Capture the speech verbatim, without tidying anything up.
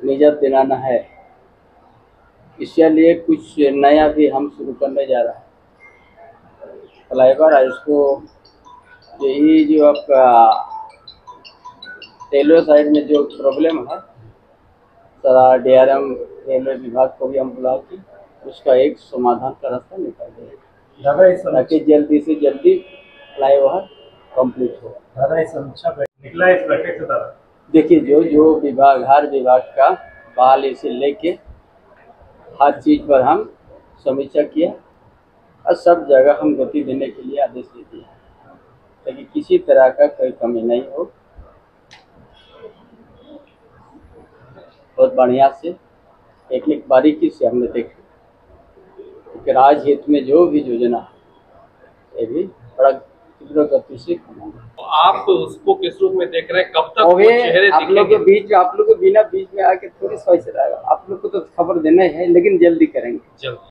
निजात दिलाना है, इसलिए कुछ नया भी हम शुरू करने जा रहे हैं। फ्लाईओवर है इसको, यही जो आपका रेलवे साइड में जो प्रॉब्लम है, सारा डी आर एम रेलवे विभाग को भी हम बुला के उसका एक समाधान का रास्ता निकाल देंगे ताकि जल्दी से जल्दी फ्लाईओवर कंप्लीट हो। दादा इस समीक्षा निकला इस बैठक से दादा देखिए, जो जो विभाग, हर विभाग का बहाली से लेके हर चीज़ पर हम समीक्षा किया और सब जगह हम गति देने के लिए आदेश दे दिए ताकि किसी तरह का कोई कमी नहीं हो। बहुत बढ़िया से एक एक बारीकी से हमने देखा कि राज्य हित में जो भी योजना है ये भी बड़ा तीव्र गति से तो आप उसको किस रूप में देख रहे हैं? कब तक वो चेहरे आप लोग के बीच आप लोग को बिना बीच में आके थोड़ी सोच रहा है, आप लोग को तो खबर देना है, लेकिन जल्दी करेंगे। जल्दी